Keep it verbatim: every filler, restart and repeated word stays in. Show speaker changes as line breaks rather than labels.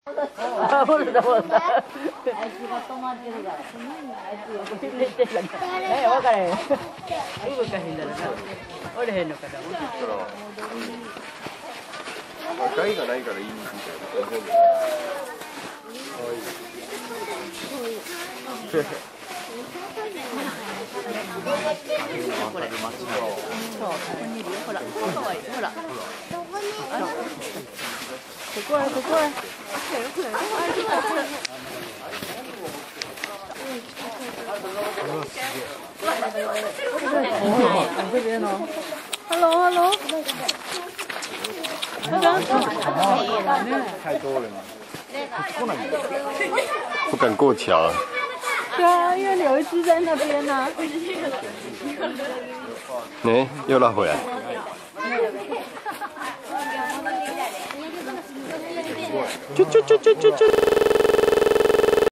あ、ほらだほらだ。あいつが止まってるから。あいつ横に寝てるから。え、分からへん。動かへんだろな。おれへんのかと思って。
害がないからいいみたいな。
これ。そう、ここにいるよ。ほら、かわいい。ほら。ここへ、ここへ。Hello, hello.
太多了嘛，不敢过桥。
对啊，因为有一只在那边呢。
哎，又拉回来。啾啾啾啾啾啾。